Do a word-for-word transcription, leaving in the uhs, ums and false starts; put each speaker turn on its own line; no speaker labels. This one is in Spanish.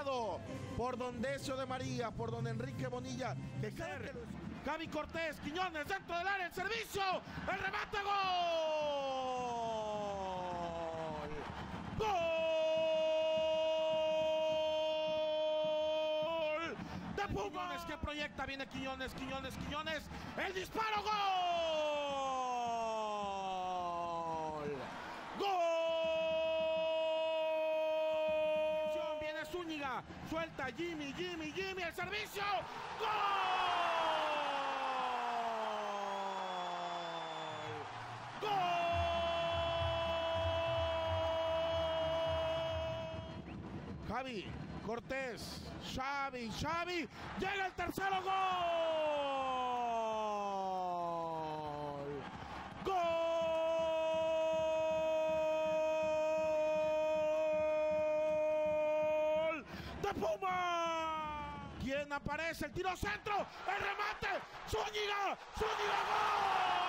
todo por don Decio de María, por don Enrique Bonilla. Que cae Gaby Cortés, Quiñones dentro del área, el servicio, el remate, gol. ¡Gol! De Pumas que proyecta, viene Quiñones, Quiñones, Quiñones, el disparo, gol. ¡Gol! Viene Zúñiga, suelta Jimmy, Jimmy, Jimmy, el servicio, gol. Gaby Cortés, Xavi, Xavi, llega el tercero, gol. Gol de Puma. ¿Quién aparece? El tiro centro, el remate, Zúñiga, Zúñiga, gol.